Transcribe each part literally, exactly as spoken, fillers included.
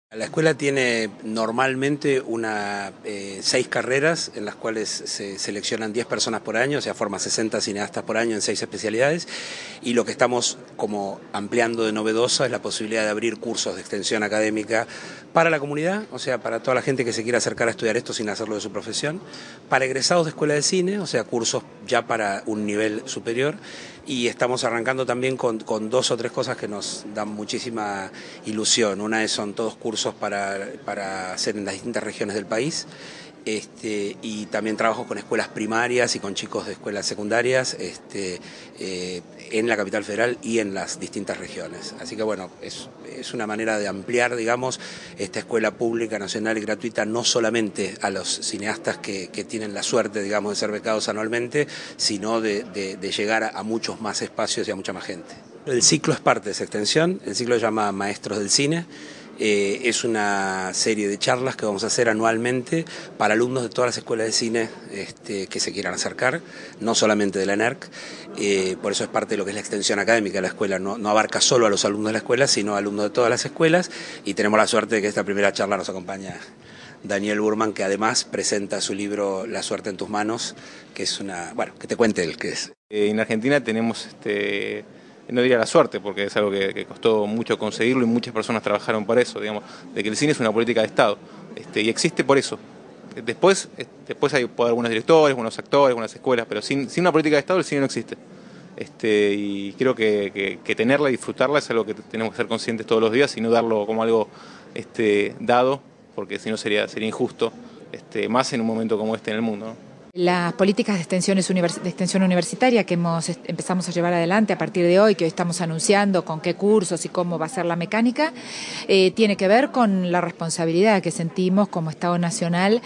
La escuela tiene normalmente una, eh, seis carreras en las cuales se seleccionan diez personas por año, o sea, forma sesenta cineastas por año en seis especialidades, y lo que estamos como ampliando de novedoso es la posibilidad de abrir cursos de extensión académica para la comunidad, o sea, para toda la gente que se quiera acercar a estudiar esto sin hacerlo de su profesión, para egresados de escuela de cine, o sea, cursos ya para un nivel superior, y estamos arrancando también con, con dos o tres cosas que nos dan muchísima ilusión. Una es, son todos cursos para, para hacer en las distintas regiones del país, este, y también trabajo con escuelas primarias y con chicos de escuelas secundarias este, eh, en la capital federal y en las distintas regiones. Así que bueno, es, es una manera de ampliar, digamos, esta escuela pública, nacional y gratuita, no solamente a los cineastas que, que tienen la suerte, digamos, de ser becados anualmente, sino de, de, de llegar a, a muchos más espacios y a mucha más gente. El ciclo es parte de esa extensión, el ciclo se llama Maestros del Cine. Eh, es una serie de charlas que vamos a hacer anualmente para alumnos de todas las escuelas de cine este, que se quieran acercar, no solamente de la ENERC, eh, por eso es parte de lo que es la extensión académica de la escuela, no, no abarca solo a los alumnos de la escuela, sino a alumnos de todas las escuelas, y tenemos la suerte de que esta primera charla nos acompaña Daniel Burman, que además presenta su libro La suerte en tus manos, que es una, bueno, que te cuente él qué es. Eh, en Argentina tenemos este... no diría la suerte, porque es algo que, que costó mucho conseguirlo y muchas personas trabajaron para eso, digamos, de que el cine es una política de Estado, este, y existe por eso. Después, después hay algunos directores, algunos actores, algunas escuelas, pero sin, sin una política de Estado el cine no existe. Este, y creo que, que, que tenerla y disfrutarla es algo que tenemos que ser conscientes todos los días y no darlo como algo este, dado, porque si no sería, sería injusto, este, más en un momento como este en el mundo, ¿no? Las políticas de extensión, de extensión universitaria que hemos, empezamos a llevar adelante a partir de hoy, que hoy estamos anunciando con qué cursos y cómo va a ser la mecánica, eh, tiene que ver con la responsabilidad que sentimos como Estado Nacional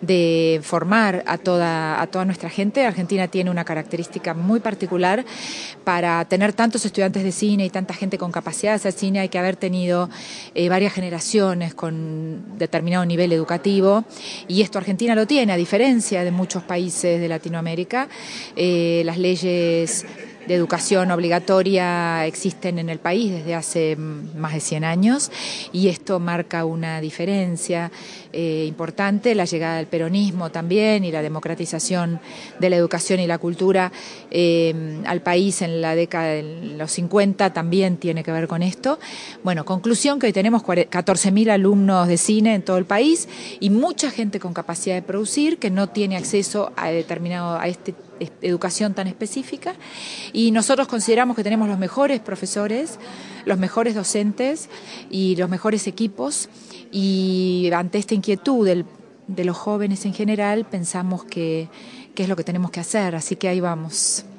de formar a toda, a toda nuestra gente. Argentina tiene una característica muy particular. Para tener tantos estudiantes de cine y tanta gente con capacidad de hacer cine hay que haber tenido eh, varias generaciones con determinado nivel educativo, y esto Argentina lo tiene, a diferencia de muchos países países de Latinoamérica. Eh, las leyes de educación obligatoria existen en el país desde hace más de cien años, y esto marca una diferencia eh, importante. La llegada del peronismo también y la democratización de la educación y la cultura eh, al país en la década de los cincuenta también tiene que ver con esto. Bueno, conclusión que hoy tenemos catorce mil alumnos de cine en todo el país y mucha gente con capacidad de producir que no tiene acceso a determinado a este educación tan específica, y nosotros consideramos que tenemos los mejores profesores, los mejores docentes y los mejores equipos, y ante esta inquietud del, de los jóvenes en general pensamos que, que es lo que tenemos que hacer, así que ahí vamos.